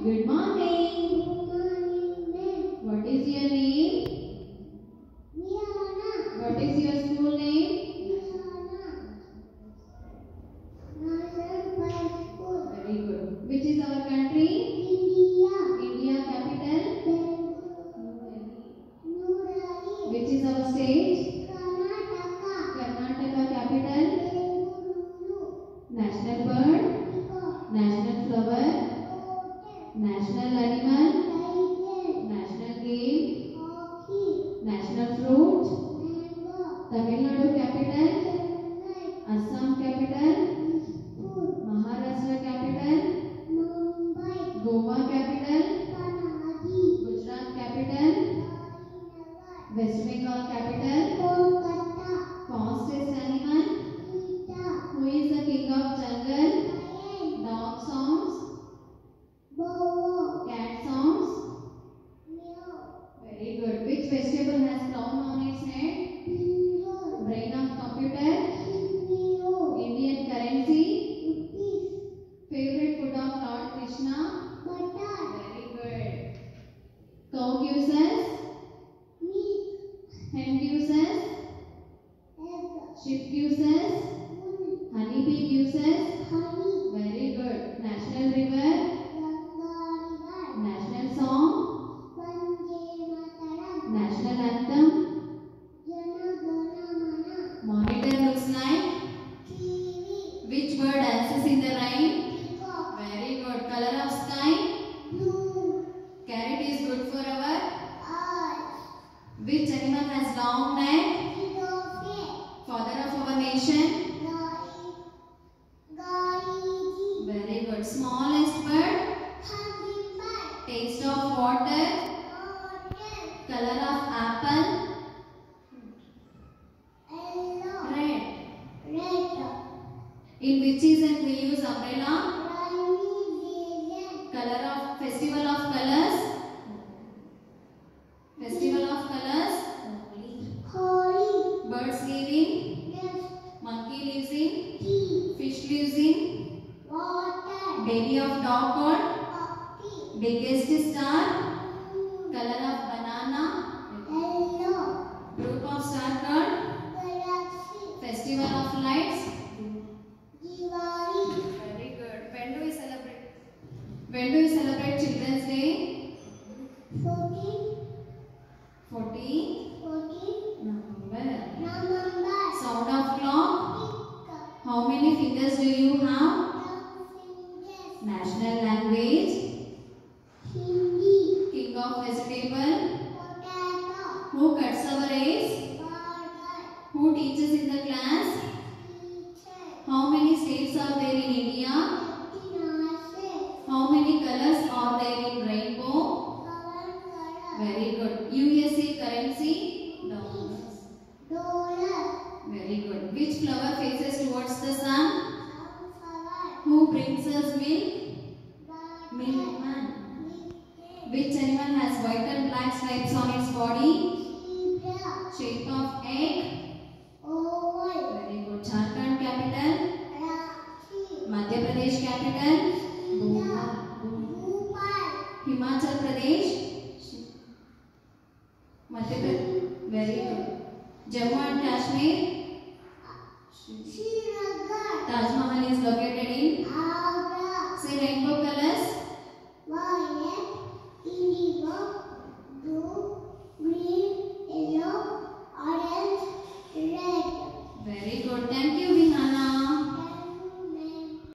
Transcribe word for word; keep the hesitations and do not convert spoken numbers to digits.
Good morning. What is your name? What is your school name? Very good. Which is our country? India capital? Which is our state? Karnataka capital? National bird? National flower? National animal? National game? National fruit? Tamil Nadu capital? Assam capital? Maharashtra capital? Goa capital? Gujarat capital? West Bengal capital? Fastest animal? Who is the king of jungle? Dog songs? Cat songs? Very good. Which vegetable has crown on its head? Brain of computer? Indian currency? Favorite food of Lord Krishna? Very good. Cow gives us? Hen gives us? Sheep gives us? Honeybee gives us? Very good. National river? National song? National anthem? Monitor looks like? Which bird dances in the rain? Very good. Color of sky? Carrot is good for our? Which animal has long neck? Father of our nation? Very good. Smallest bird? Taste of water? Color of apple? Red. In which season we use umbrella? Color of festival of colors? Festival of colors? Birds live in? Monkey lives in? Fish lives in? Baby of dog called? Biggest star? Color of banana? Group of star called? Festival of lights? Very good. When do we celebrate? When do we celebrate Children's Day? fourteen November. Sound of clock? How many fingers do you have? National language? King of vegetable? Who cuts our rays? Who teaches in the class? How many states are there in India? How many colors are there in rainbow? Very good. U S A currency? Dollars. Very good. Which flower faces towards the sun? Who brings us milk? Milkman. Which animal has white and black stripes on its body? Shape of egg? Very good. Jharkhand capital? Madhya Pradesh capital? Himachal Pradesh? Madhya Pradesh. Very good. Jammu and Kashmir? Taj Mahal is located in? Say rainbow